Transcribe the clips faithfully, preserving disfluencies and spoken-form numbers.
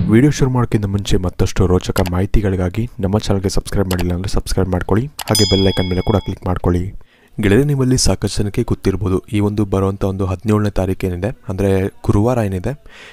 Video ಶುರು ಮಾಡೋಕ್ಕಿಂತ ಮುಂಚೆ ಮತ್ತಷ್ಟು ರೋಚಕ ಮಾಹಿತಿಗಳಿಗಾಗಿ ನಮ್ಮ ಚಾನಲ್ಗೆ ಸಬ್ಸ್ಕ್ರೈಬ್ ಮಾಡಿಲ್ಲ ಅಂದರೆ ಸಬ್ಸ್ಕ್ರೈಬ್ ಮಾಡ್ಕೊಳ್ಳಿ, ಹಾಗೆ ಬೆಲ್ ಐಕನ್ ಮೇಲೆ ಕೂಡ ಕ್ಲಿಕ್ ಮಾಡ್ಕೊಳ್ಳಿ. ಗೆಳೆಯರೆ, ನಿಮ್ಮಲ್ಲಿ ಸಾಕಷ್ಟು ಜನಕ್ಕೆ ಗೊತ್ತಿರ್ಬೋದು, ಈ ಒಂದು ಬರುವಂಥ ಒಂದು ಹದಿನೇಳನೇ ತಾರೀಕು ಏನಿದೆ ಅಂದರೆ ಗುರುವಾರ ಏನಿದೆ,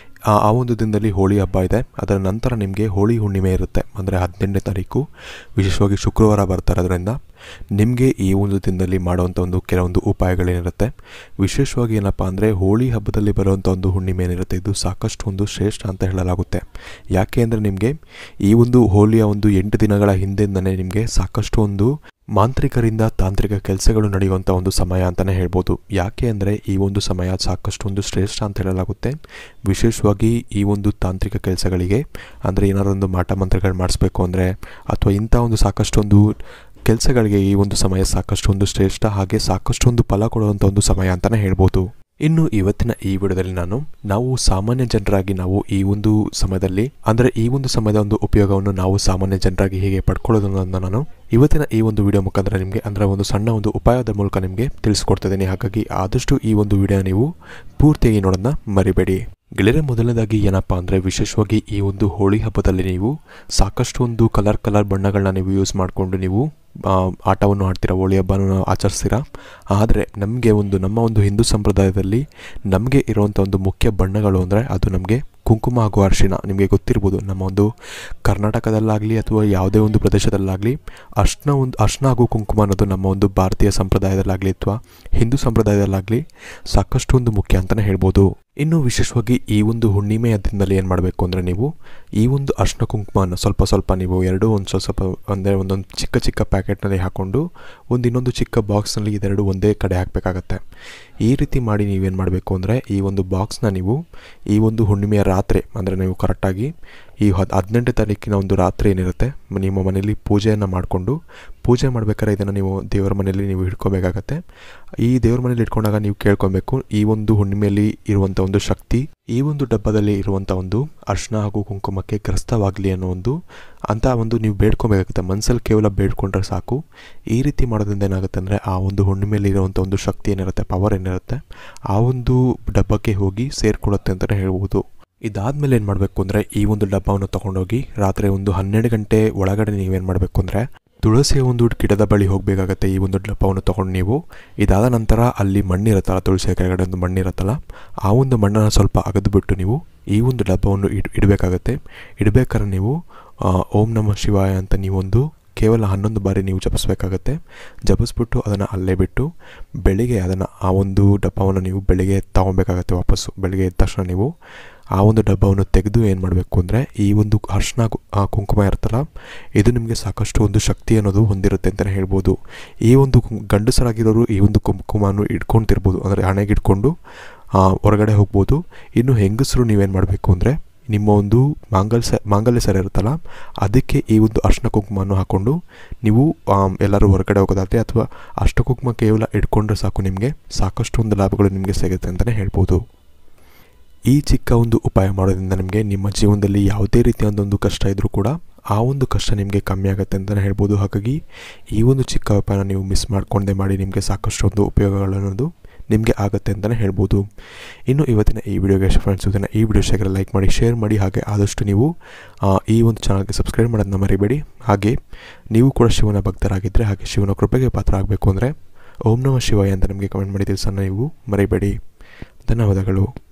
ಆ ಒಂದು ದಿನದಲ್ಲಿ ಹೋಳಿ ಹಬ್ಬ ಇದೆ. ಅದರ ನಂತರ ನಿಮಗೆ ಹೋಳಿ ಹುಣ್ಣಿಮೆ ಇರುತ್ತೆ, ಅಂದರೆ ಹದಿನೆಂಟನೇ ತಾರೀಕು ವಿಶೇಷವಾಗಿ ಶುಕ್ರವಾರ ಬರ್ತಾ ಇರೋದ್ರಿಂದ ನಿಮಗೆ ಈ ಒಂದು ದಿನದಲ್ಲಿ ಮಾಡುವಂಥ ಒಂದು ಕೆಲವೊಂದು ಉಪಾಯಗಳೇನಿರುತ್ತೆ. ವಿಶೇಷವಾಗಿ ಏನಪ್ಪ ಅಂದರೆ ಹೋಳಿ ಹಬ್ಬದಲ್ಲಿ ಬರುವಂಥ ಒಂದು ಹುಣ್ಣಿಮೆ ಏನಿರುತ್ತೆ, ಇದು ಸಾಕಷ್ಟು ಒಂದು ಶ್ರೇಷ್ಠ ಅಂತ ಹೇಳಲಾಗುತ್ತೆ. ಯಾಕೆ ಅಂದರೆ ನಿಮಗೆ ಈ ಒಂದು ಹೋಳಿಯ ಒಂದು ಎಂಟು ದಿನಗಳ ಹಿಂದಿನಿಂದಲೇ ನಿಮಗೆ ಸಾಕಷ್ಟು ಒಂದು ಮಾಂತ್ರಿಕರಿಂದ ತಾಂತ್ರಿಕ ಕೆಲಸಗಳು ನಡೆಯುವಂಥ ಒಂದು ಸಮಯ ಅಂತಲೇ ಹೇಳ್ಬೋದು. ಯಾಕೆ ಅಂದರೆ ಈ ಒಂದು ಸಮಯ ಸಾಕಷ್ಟು ಒಂದು ಶ್ರೇಷ್ಠ ಅಂತ ಹೇಳಲಾಗುತ್ತೆ. ವಿಶೇಷವಾಗಿ ಈ ಒಂದು ತಾಂತ್ರಿಕ ಕೆಲಸಗಳಿಗೆ, ಅಂದರೆ ಏನಾದರೂ ಒಂದು ಮಾಟ ಮಂತ್ರಗಳು ಮಾಡಿಸ್ಬೇಕು ಅಂದರೆ ಅಥವಾ ಇಂಥ ಒಂದು ಸಾಕಷ್ಟು ಒಂದು ಕೆಲಸಗಳಿಗೆ ಈ ಒಂದು ಸಮಯ ಸಾಕಷ್ಟು ಒಂದು ಶ್ರೇಷ್ಠ, ಹಾಗೆ ಸಾಕಷ್ಟು ಒಂದು ಫಲ ಕೊಡುವಂಥ ಒಂದು ಸಮಯ ಅಂತಲೇ ಹೇಳ್ಬೋದು. ಇನ್ನು ಇವತ್ತಿನ ಈ ವಿಡಿಯೋದಲ್ಲಿ ನಾನು ನಾವು ಸಾಮಾನ್ಯ ಜನರಾಗಿ ನಾವು ಈ ಒಂದು ಸಮಯದಲ್ಲಿ ಅಂದರೆ ಈ ಒಂದು ಸಮಯದ ಒಂದು ಉಪಯೋಗವನ್ನು ನಾವು ಸಾಮಾನ್ಯ ಜನರಾಗಿ ಹೇಗೆ ಪಡ್ಕೊಳ್ಳೋದು ಅನ್ನೋದನ್ನ ನಾನು ಇವತ್ತಿನ ಈ ಒಂದು ವಿಡಿಯೋ ಮುಖಾಂತರ ನಿಮಗೆ ಅಂದರೆ ಒಂದು ಸಣ್ಣ ಒಂದು ಉಪಾಯದ ಮೂಲಕ ನಿಮಗೆ ತಿಳಿಸ್ಕೊಡ್ತಿದ್ದೀನಿ. ಹಾಗಾಗಿ ಆದಷ್ಟು ಈ ಒಂದು ವಿಡಿಯೋ ನೀವು ಪೂರ್ತಿಯಾಗಿ ನೋಡೋದನ್ನ ಮರಿಬೇಡಿ. ಗೆಳೆಯರೆ, ಮೊದಲನೇದಾಗಿ ಏನಪ್ಪ ಅಂದರೆ ವಿಶೇಷವಾಗಿ ಈ ಒಂದು ಹೋಳಿ ಹಬ್ಬದಲ್ಲಿ ನೀವು ಸಾಕಷ್ಟು ಒಂದು ಕಲರ್ ಕಲರ್ ಬಣ್ಣಗಳನ್ನ ನೀವು ಯೂಸ್ ಮಾಡಿಕೊಂಡು ನೀವು ಆಟವನ್ನು ಆಡ್ತೀರಾ, ಹೋಳಿ ಹಬ್ಬನ ಆಚರಿಸ್ತೀರಾ. ಆದರೆ ನಮಗೆ ಒಂದು ನಮ್ಮ ಒಂದು ಹಿಂದೂ ಸಂಪ್ರದಾಯದಲ್ಲಿ ನಮಗೆ ಇರುವಂಥ ಒಂದು ಮುಖ್ಯ ಬಣ್ಣಗಳು ಅಂದರೆ ಅದು ನಮಗೆ ಕುಂಕುಮ ಹಾಗೂ ಅರಿಶಿಣ. ನಿಮಗೆ ಗೊತ್ತಿರ್ಬೋದು, ನಮ್ಮ ಒಂದು ಕರ್ನಾಟಕದಲ್ಲಾಗಲಿ ಅಥವಾ ಯಾವುದೇ ಒಂದು ಪ್ರದೇಶದಲ್ಲಾಗಲಿ ಅರ್ಶಿನ ಒಂದು ಅರ್ಶಿನ ಹಾಗೂ ಕುಂಕುಮ ಅನ್ನೋದು ನಮ್ಮ ಒಂದು ಭಾರತೀಯ ಸಂಪ್ರದಾಯದಲ್ಲಾಗಲಿ ಅಥವಾ ಹಿಂದೂ ಸಂಪ್ರದಾಯದಲ್ಲಾಗಲಿ ಸಾಕಷ್ಟು ಒಂದು ಮುಖ್ಯ ಅಂತಲೇ ಹೇಳ್ಬೋದು. ಇನ್ನು ವಿಶೇಷವಾಗಿ ಈ ಒಂದು ಹುಣ್ಣಿಮೆಯ ದಿನದಲ್ಲಿ ಏನು ಮಾಡಬೇಕು ಅಂದರೆ ನೀವು ಈ ಒಂದು ಅರ್ಶಿನ ಕುಂಕುಮನ ಸ್ವಲ್ಪ ಸ್ವಲ್ಪ ನೀವು ಎರಡು ಒಂದು ಸ್ವಲ್ಪ ಸ್ವಲ್ಪ ಅಂದರೆ ಒಂದೊಂದು ಚಿಕ್ಕ ಚಿಕ್ಕ ಪ್ಯಾಕೆಟ್ನಲ್ಲಿ ಹಾಕ್ಕೊಂಡು ಒಂದು ಇನ್ನೊಂದು ಚಿಕ್ಕ ಬಾಕ್ಸ್ನಲ್ಲಿ ಇದೆರಡು ಒಂದೇ ಕಡೆ ಹಾಕಬೇಕಾಗತ್ತೆ. ಈ ರೀತಿ ಮಾಡಿ ನೀವೇನು ಮಾಡಬೇಕು ಅಂದರೆ ಈ ಒಂದು ಬಾಕ್ಸ್ನ ನೀವು ಈ ಒಂದು ಹುಣ್ಣಿಮೆಯ ರಾತ್ರಿ ಅಂದರೆ ನೀವು ಕರೆಕ್ಟಾಗಿ ಈ ಹದ್ ಹದಿನೆಂಟನೇ ತಾರೀಕಿನ ಒಂದು ರಾತ್ರಿ ಏನಿರುತ್ತೆ ನಿಮ್ಮ ಮನೆಯಲ್ಲಿ ಪೂಜೆಯನ್ನು ಮಾಡಿಕೊಂಡು ಪೂಜೆ ಮಾಡಬೇಕಾದ್ರೆ ಇದನ್ನು ನೀವು ದೇವರ ಮನೆಯಲ್ಲಿ ನೀವು ಇಟ್ಕೋಬೇಕಾಗತ್ತೆ. ಈ ದೇವರ ಮನೇಲಿ ಇಟ್ಕೊಂಡಾಗ ನೀವು ಕೇಳ್ಕೊಬೇಕು, ಈ ಒಂದು ಹುಣ್ಣಿಮೆಯಲ್ಲಿ ಇರುವಂಥ ಒಂದು ಶಕ್ತಿ ಈ ಒಂದು ಡಬ್ಬದಲ್ಲಿ ಇರುವಂಥ ಒಂದು ಅರ್ಶಿನ ಹಾಗೂ ಕುಂಕುಮಕ್ಕೆ ಗ್ರಸ್ತವಾಗಲಿ ಅನ್ನೋ ಒಂದು ಅಂತ ಒಂದು ನೀವು ಬೇಡ್ಕೊಬೇಕಾಗುತ್ತೆ. ಮನಸ್ಸಲ್ಲಿ ಕೇವಲ ಬೇಡ್ಕೊಂಡ್ರೆ ಸಾಕು. ಈ ರೀತಿ ಮಾಡೋದ್ರಿಂದ ಏನಾಗುತ್ತೆ ಅಂದರೆ ಆ ಒಂದು ಹುಣ್ಣಿಮೆಯಲ್ಲಿ ಇರುವಂಥ ಒಂದು ಶಕ್ತಿ ಏನಿರುತ್ತೆ, ಪವರ್ ಏನಿರುತ್ತೆ, ಆ ಒಂದು ಡಬ್ಬಕ್ಕೆ ಹೋಗಿ ಸೇರಿಕೊಳ್ಳುತ್ತೆ ಅಂತಲೇ ಹೇಳ್ಬೋದು. ಇದಾದಮೇಲೆ ಏನು ಮಾಡಬೇಕು ಅಂದರೆ ಈ ಒಂದು ಡಬ್ಬವನ್ನು ತೊಗೊಂಡೋಗಿ ರಾತ್ರಿ ಒಂದು ಹನ್ನೆರಡು ಗಂಟೆ ಒಳಗಡೆ ನೀವೇನು ಮಾಡಬೇಕು ಅಂದರೆ ತುಳಸಿಯ ಒಂದು ಗಿಡದ ಬಳಿ ಹೋಗಬೇಕಾಗತ್ತೆ. ಈ ಒಂದು ಡಬ್ಬವನ್ನು ತೊಗೊಂಡು ನೀವು ಇದಾದ ನಂತರ ಅಲ್ಲಿ ಮಣ್ಣಿರುತ್ತಲ್ಲ, ತುಳಸಿಯ ಕೆಳಗಡೆ ಒಂದು ಮಣ್ಣಿರುತ್ತಲ್ಲ, ಆ ಒಂದು ಮಣ್ಣನ್ನು ಸ್ವಲ್ಪ ಅಗೆದುಬಿಟ್ಟು ನೀವು ಈ ಒಂದು ಡಬ್ಬವನ್ನು ಇಡ್ ಇಡಬೇಕಾಗತ್ತೆ. ಇಡಬೇಕಾದ್ರೆ ನೀವು ಓಂ ನಮಃ ಶಿವಾಯ ಅಂತ ನೀವೊಂದು ಕೇವಲ ಹನ್ನೊಂದು ಬಾರಿ ನೀವು ಜಪಿಸ್ಬೇಕಾಗತ್ತೆ. ಜಪಿಸ್ಬಿಟ್ಟು ಅದನ್ನು ಅಲ್ಲೇ ಬಿಟ್ಟು ಬೆಳಿಗ್ಗೆ ಅದನ್ನು ಆ ಒಂದು ಡಬ್ಬವನ್ನು ನೀವು ಬೆಳಿಗ್ಗೆ ತೊಗೊಬೇಕಾಗತ್ತೆ. ವಾಪಸ್ಸು ಬೆಳಿಗ್ಗೆ ಎದ್ದ ತಕ್ಷಣ ನೀವು ಆ ಒಂದು ಡಬ್ಬವನ್ನು ತೆಗೆದು ಏನು ಮಾಡಬೇಕು ಅಂದರೆ ಈ ಒಂದು ಅರ್ಶಿನ ಕುಂಕುಮ ಇರುತ್ತಲ್ಲ, ಇದು ನಿಮಗೆ ಸಾಕಷ್ಟು ಒಂದು ಶಕ್ತಿ ಅನ್ನೋದು ಹೊಂದಿರುತ್ತೆ ಅಂತಲೇ ಹೇಳ್ಬೋದು. ಈ ಒಂದು ಗಂಡಸರಾಗಿರೋರು ಈ ಒಂದು ಕುಂಕುಮವನ್ನು ಇಟ್ಕೊಳ್ತಿರ್ಬೋದು, ಅಂದರೆ ಹಣೆಗೆ ಇಟ್ಕೊಂಡು ಹೊರಗಡೆ ಹೋಗ್ಬೋದು. ಇನ್ನು ಹೆಂಗಸರು ನೀವೇನು ಮಾಡಬೇಕು ಅಂದರೆ ನಿಮ್ಮ ಒಂದು ಮಾಂಗಲ್ಯ ಸ ಮಾಂಗಲ್ಯ ಸರ ಇರುತ್ತಲ್ಲ, ಅದಕ್ಕೆ ಈ ಒಂದು ಅರ್ಶಿನ ಕುಂಕುಮವನ್ನು ಹಾಕ್ಕೊಂಡು ನೀವು ಎಲ್ಲರೂ ಹೊರಗಡೆ ಹೋಗೋದಾದರೆ ಅಥವಾ ಅರ್ಶಿನ ಕುಂಕುಮ ಕೇವಲ ಇಟ್ಕೊಂಡ್ರೆ ಸಾಕು, ನಿಮಗೆ ಸಾಕಷ್ಟು ಒಂದು ಲಾಭಗಳು ನಿಮಗೆ ಸಿಗುತ್ತೆ ಅಂತಲೇ ಹೇಳ್ಬೋದು. ಈ ಚಿಕ್ಕ ಒಂದು ಉಪಾಯ ಮಾಡೋದ್ರಿಂದ ನಿಮಗೆ ನಿಮ್ಮ ಜೀವನದಲ್ಲಿ ಯಾವುದೇ ರೀತಿಯ ಒಂದು ಕಷ್ಟ ಇದ್ದರೂ ಕೂಡ ಆ ಒಂದು ಕಷ್ಟ ನಿಮಗೆ ಕಮ್ಮಿ ಆಗುತ್ತೆ ಅಂತಲೇ ಹೇಳ್ಬೋದು. ಹಾಗಾಗಿ ಈ ಒಂದು ಚಿಕ್ಕ ಉಪಾಯನ ನೀವು ಮಿಸ್ ಮಾಡ್ಕೊಂಡೇ ಮಾಡಿ, ನಿಮಗೆ ಸಾಕಷ್ಟು ಒಂದು ಉಪಯೋಗಗಳನ್ನೋದು ನಿಮಗೆ ಆಗುತ್ತೆ ಅಂತಲೇ ಹೇಳ್ಬೋದು. ಇನ್ನು ಇವತ್ತಿನ ಈ ವಿಡಿಯೋಗೆ ಫ್ರೆಂಡ್ಸ್ ಇದನ್ನು ಈ ವಿಡಿಯೋ ಶೇರ್ ಲೈಕ್ ಮಾಡಿ, ಶೇರ್ ಮಾಡಿ, ಹಾಗೆ ಆದಷ್ಟು ನೀವು ಈ ಒಂದು ಚಾನಲ್ಗೆ ಸಬ್ಸ್ಕ್ರೈಬ್ ಮಾಡೋದನ್ನ ಮರಿಬೇಡಿ. ಹಾಗೆ ನೀವು ಕೂಡ ಶಿವನ ಭಕ್ತರಾಗಿದ್ದರೆ ಹಾಗೆ ಶಿವನ ಕೃಪೆಗೆ ಪಾತ್ರ ಆಗಬೇಕು ಅಂದರೆ ಓಂ ನಮಃ ಶಿವಾಯ ಅಂತ ನಿಮಗೆ ಕಮೆಂಟ್ ಮಾಡಿ ತಿಳಿಸೋಣ ನೀವು ಮರಿಬೇಡಿ. ಧನ್ಯವಾದಗಳು.